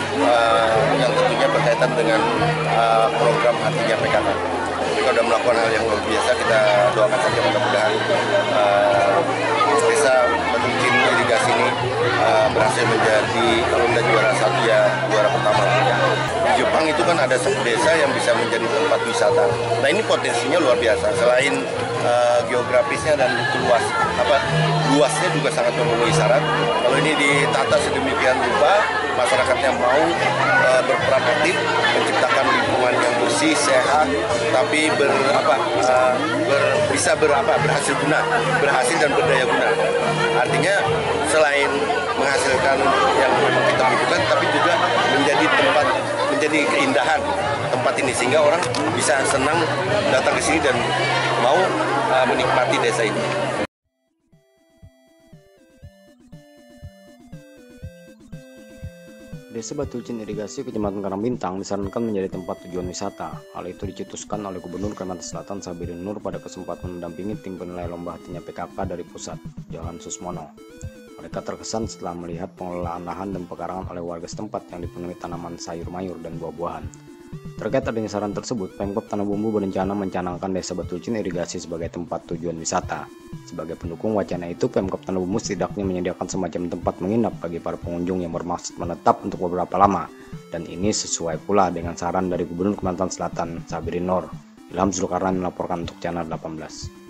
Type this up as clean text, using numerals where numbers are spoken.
yang tentunya berkaitan dengan program Hatinya PKK. Mereka sudah melakukan hal yang luar biasa, kita doakan saja mudah-mudahan desa Batu Licin Irigasi ini berhasil menjadi kalau tidak juara satu ya juara pertama. Di Jepang itu kan ada desa yang bisa menjadi tempat wisata. Nah ini potensinya luar biasa. Selain geografisnya dan luasnya juga sangat memenuhi syarat. Kalau ini ditata sedemikian rupa, masyarakatnya mau berperan aktif, menciptakan lingkungan yang bersih, sehat, tapi berhasil dan berdaya guna. Artinya selain menghasilkan yang kita butuhkan, tapi juga menjadi keindahan tempat ini sehingga orang bisa senang datang ke sini dan mau menikmati desa ini. Desa Batu Licin Irigasi Kecamatan Karangpintang disarankan menjadi tempat tujuan wisata. Hal itu dicetuskan oleh Gubernur Kalimantan Selatan Sabirin Nur pada kesempatan mendampingi tim penilai lomba Hatinya PKK dari pusat, Johan Susmono. Mereka terkesan setelah melihat pengelolaan lahan dan pekarangan oleh warga setempat yang dipenuhi tanaman sayur mayur dan buah-buahan. Terkait adanya saran tersebut, Pemkab Tanah Bumbu berencana mencanangkan Desa Batu Licin Irigasi sebagai tempat tujuan wisata. Sebagai pendukung wacana itu, Pemkab Tanah Bumbu setidaknya menyediakan semacam tempat menginap bagi para pengunjung yang bermaksud menetap untuk beberapa lama. Dan ini sesuai pula dengan saran dari Gubernur Kalimantan Selatan Sabirin Nur. Ilham Zulkarnain melaporkan untuk Channel 18.